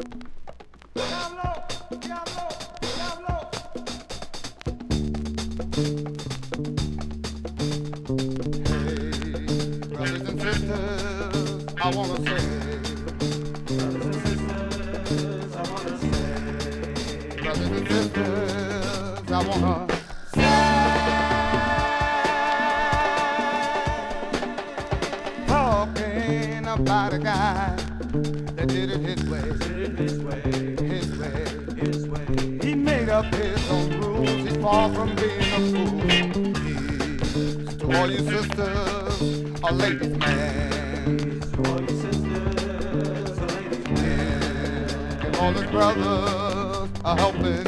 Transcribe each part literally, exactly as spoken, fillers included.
I wanna say, brothers and sisters, I wanna say, brothers and sisters, I wanna say, talking about a guy that did it his way, did it his way, his way, his way. He made up his own rules. He's far from being a fool. He's to all you sisters, a ladies' man. All his brothers are helping.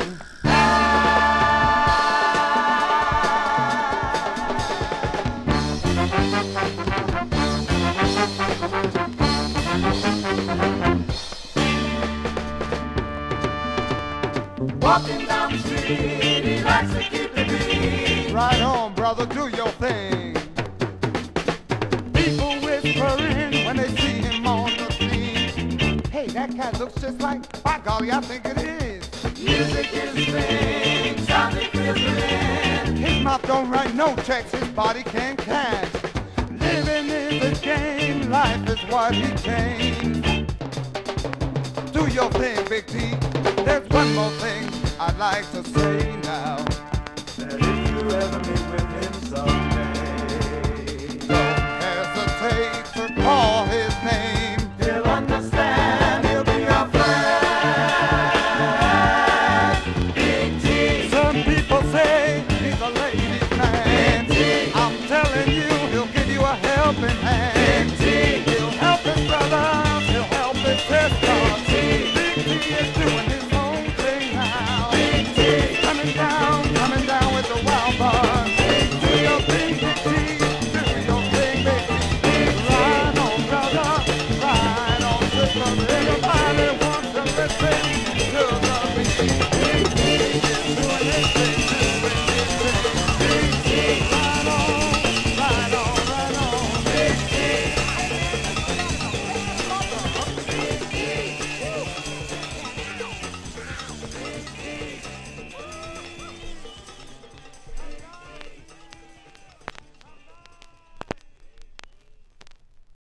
Walking down the street, he likes to keep the beat. Right on, brother, do your thing. People whispering when they see him on the scene. Hey, that cat looks just like, by golly, I think it is. Music is his thing, music feels within. His mouth don't write no checks, his body can't cash. Living is a game, life is what he changed. Do your thing, Big T. There's one more thing I'd like to say now. That if you ever meet with him, so